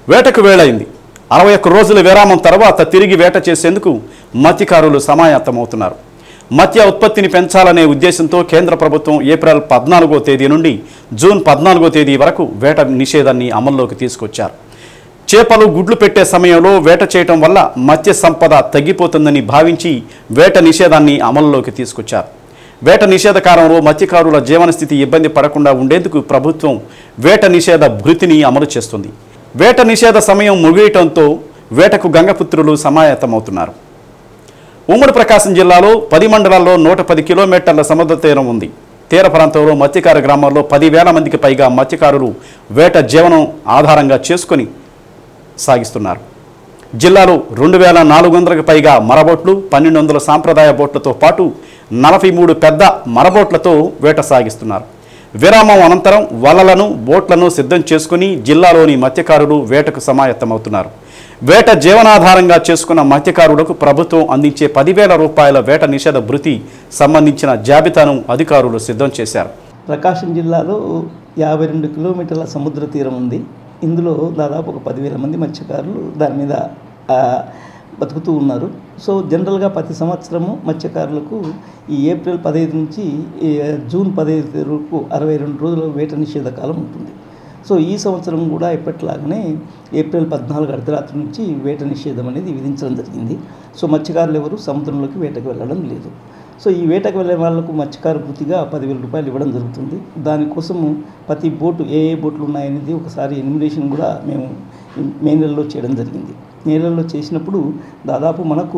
వేటకు వేళైంది. 61 రోజుల విరామం తర్వాత తిరిగి వేట చేసేందుకు మత్స్యకారులు సమాయత్తమవుతున్నారు. మత్స్య ఉత్పత్తిని పెంచాలనే ఉద్దేశంతో కేంద్ర ప్రభుత్వం ఏప్రిల్ 14వ తేదీ నుండి జూన్ 14వ తేదీ వరకు వేట నిషేధాన్ని అమల్లోకి తీసుకొచ్చారు. చేపలు గుడ్లు పెట్టే సమయంలో వేట చేయటం వల్ల మత్స్య సంపద తగ్గిపోతుందని భావించి వేట నిషేధాన్ని అమల్లోకి తీసుకొచ్చారు. వేట నిషేధ కాలంలో మత్స్యకారుల జీవనస్థితి ఇబ్బంది పడకుండా ఉండేందుకు ప్రభుత్వం వేట నిషేధ భృతిని అమలు చేస్తుంది. వేట నిషేధ సమయం ముగియటంతో వేటకు గంగపుత్రులు సమాయత్తమవుతున్నారు. ఉమ్మడి ప్రకాశం జిల్లాలో 10 మండలాల్లో 110 కిలోమీటర్ల సముద్ర తీరం ఉంది. తీర ప్రాంతంలో మత్స్యకార గ్రామాల్లో 10,000 మందికి పైగా మత్స్యకారులు వేట జీవనం ఆధారంగా చేసుకొని సాగిస్తున్నారు. జిల్లాలో 2,400కి పైగా మరబోట్లు, 1,200 సాంప్రదాయ బోట్లతో పాటు 43 పెద్ద మరబోట్లతో వేట సాగిస్తున్నారు. విరామం అనంతరం వలలను, బోట్లను సిద్ధం చేసుకుని జిల్లాలోని మత్స్యకారులు వేటకు సమాయత్తమవుతున్నారు. వేట జీవనాధారంగా చేసుకున్న మత్స్యకారులకు ప్రభుత్వం అందించే 10,000 రూపాయల వేట నిషేధ భృతి సంబంధించిన జాబితాను అధికారులు సిద్ధం చేశారు. ప్రకాశం జిల్లాలో 52 కిలోమీటర్ల సముద్ర తీరం ఉంది. ఇందులో దాదాపు ఒక 10,000 మంది మత్స్యకారులు దాని మీద బతుకుతూ ఉన్నారు. సో జనరల్గా ప్రతి సంవత్సరము మత్స్యకారులకు ఈ ఏప్రిల్ 15 నుంచి జూన్ 15 వరకు 62 రోజుల వేట నిషేధ కాలం ఉంటుంది. సో ఈ సంవత్సరం కూడా ఎప్పటిలాగానే ఏప్రిల్ 14 అర్ధరాత్రి నుంచి వేట నిషేధం అనేది విధించడం జరిగింది. సో మత్స్యకారులు ఎవరు సముద్రంలోకి వేటకు వెళ్ళడం లేదు. సో ఈ వేటకు వెళ్ళే వాళ్లకు మత్స్యకారు వృత్తిగా 10,000 రూపాయలు ఇవ్వడం జరుగుతుంది. దానికోసము ప్రతి బోటు ఏ బోట్లు ఉన్నాయనేది ఒకసారి ఎన్యుమరేషన్ కూడా మేము మే నెలలో చేయడం జరిగింది. మే నెలలో చేసినప్పుడు దాదాపు మనకు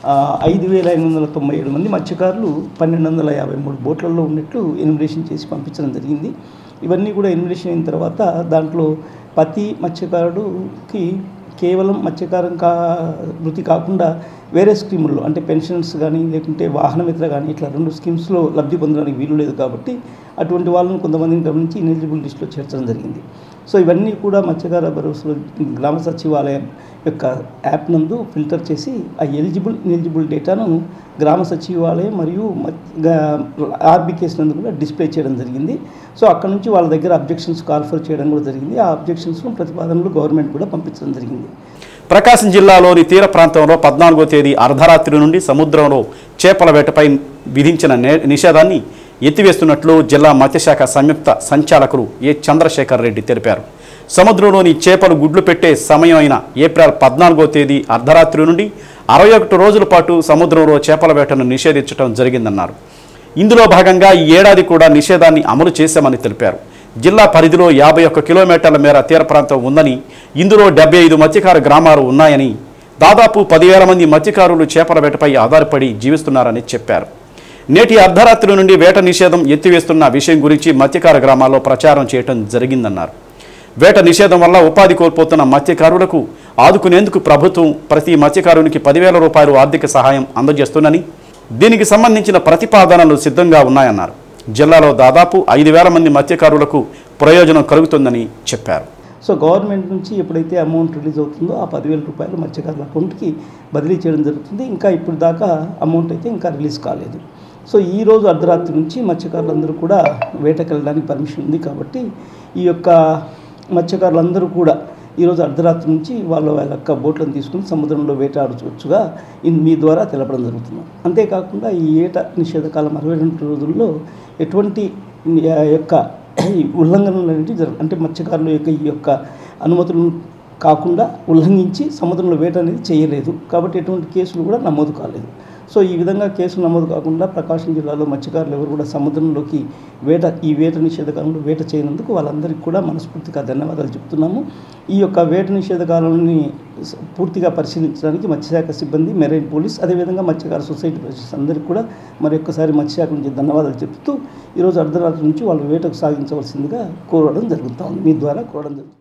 5,597 మంది మత్స్యకారులు 1,253 బోట్లలో ఉన్నట్లు ఎన్యుమరేషన్ చేసి పంపించడం జరిగింది. ఇవన్నీ కూడా ఎన్యుమరేషన్ అయిన తర్వాత దాంట్లో ప్రతి మత్స్యకారుడికి కేవలం మత్స్యకారం వృత్తి కాకుండా వేరే స్కీముల్లో అంటే పెన్షన్స్ కానీ లేకుంటే వాహన మిత్ర కానీ ఇట్లా 2 స్కీమ్స్లో లబ్ధి పొందడానికి వీలు లేదు కాబట్టి అటువంటి వాళ్ళని కొంతమందిని గమనించి ఇనెలిజిబుల్ లిస్టులో చేర్చడం జరిగింది. సో ఇవన్నీ కూడా మత్స్యకార భరోసాలో గ్రామ సచివాలయం యొక్క యాప్ నందు ఫిల్టర్ చేసి ఆ ఇనెలిజిబుల్ డేటాను గ్రామ సచివాలయం మరియు ఆర్బీకేస్ నందు కూడా డిస్ప్లే చేయడం జరిగింది. సో అక్కడ నుంచి వాళ్ళ దగ్గర అబ్జెక్షన్స్ కాల్ఫర్ చేయడం కూడా జరిగింది. ఆ అబ్జెక్షన్స్ను ప్రతిపాదనలు గవర్నమెంట్ కూడా పంపించడం జరిగింది. ప్రకాశం జిల్లాలోని తీర ప్రాంతంలో 14వ తేదీ అర్ధరాత్రి నుండి సముద్రంలో చేపల వేటపై విధించిన నిషేధాన్ని ఎత్తివేస్తున్నట్లు జిల్లా మత్స్యశాఖ సంయుక్త సంచాలకులు ఏ చంద్రశేఖర్ రెడ్డి తెలిపారు. సముద్రంలోని చేపలు గుడ్లు పెట్టే సమయం అయిన ఏప్రిల్ 14వ తేదీ అర్ధరాత్రి నుండి 61 రోజుల పాటు సముద్రంలో చేపల వేటను నిషేధించడం జరిగిందన్నారు. ఇందులో భాగంగా ఈ ఏడాది కూడా నిషేధాన్ని అమలు చేశామని తెలిపారు. జిల్లా పరిధిలో 51 కిలోమీటర్ల మేర తీర ప్రాంతం ఉందని, ఇందులో 75 మత్స్యకార గ్రామాలు ఉన్నాయని, దాదాపు 10,000 మంది మత్స్యకారులు చేపల వేటపై ఆధారపడి జీవిస్తున్నారని చెప్పారు. నేటి అర్ధరాత్రి నుండి వేట నిషేధం ఎత్తివేస్తున్న విషయం గురించి మత్స్యకార గ్రామాల్లో ప్రచారం చేయడం జరిగిందన్నారు. వేట నిషేధం వల్ల ఉపాధి కోల్పోతున్న మత్స్యకారులకు ఆదుకునేందుకు ప్రభుత్వం ప్రతి మత్స్యకారునికి 10,000 రూపాయలు ఆర్థిక సహాయం అందజేస్తుందని, దీనికి సంబంధించిన ప్రతిపాదనలు సిద్ధంగా ఉన్నాయన్నారు. జిల్లాలో దాదాపు 5,000 మంది మత్స్యకారులకు ప్రయోజనం కలుగుతుందని చెప్పారు. సో గవర్నమెంట్ నుంచి ఎప్పుడైతే అమౌంట్ రిలీజ్ అవుతుందో ఆ 10,000 రూపాయలు మత్స్యకారుల అకౌంట్కి బదిలీ చేయడం జరుగుతుంది. ఇంకా ఇప్పుడు దాకా అమౌంట్ అయితే ఇంకా రిలీజ్ కాలేదు. సో ఈరోజు అర్ధరాత్రి నుంచి మత్స్యకారులందరూ కూడా వేటకు వెళ్ళడానికి పర్మిషన్ ఉంది కాబట్టి ఈ యొక్క మత్స్యకారులందరూ కూడా ఈరోజు అర్ధరాత్రి నుంచి వాళ్ళ యొక్క బోట్లను తీసుకుని సముద్రంలో వేటాడవచ్చుగా మీ ద్వారా తెలపడం జరుగుతుంది. అంతేకాకుండా ఈ ఏట నిషేధకాలం 62 రోజుల్లో ఎటువంటి యొక్క ఉల్లంఘనలు అనేవి అంటే మత్స్యకారుల యొక్క ఈ యొక్క అనుమతులను కాకుండా ఉల్లంఘించి సముద్రంలో వేట అనేది చేయలేదు కాబట్టి ఎటువంటి కేసులు కూడా నమోదు కాలేదు. సో ఈ విధంగా కేసులు నమోదు కాకుండా ప్రకాశం జిల్లాలో మత్స్యకారులు ఎవరు కూడా సముద్రంలోకి ఈ వేట నిషేధ కాలంలో వేట చేయనందుకు వాళ్ళందరికీ కూడా మనస్ఫూర్తిగా ధన్యవాదాలు చెప్తున్నాము. ఈ యొక్క వేట నిషేధ కాలాన్ని పూర్తిగా పరిశీలించడానికి మత్స్యశాఖ సిబ్బంది, మెరైన్ పోలీస్, అదేవిధంగా మత్స్యకార సొసైటీ ప్రెసిడెంట్స్ అందరికీ కూడా మరొకసారి మత్స్యశాఖ నుంచి ధన్యవాదాలు చెప్తూ ఈరోజు అర్ధరాత్రి నుంచి వాళ్ళు వేటకు సాగించవలసిందిగా కోరడం జరుగుతూ ఉంది, మీ ద్వారా కోరడం జరుగుతుంది.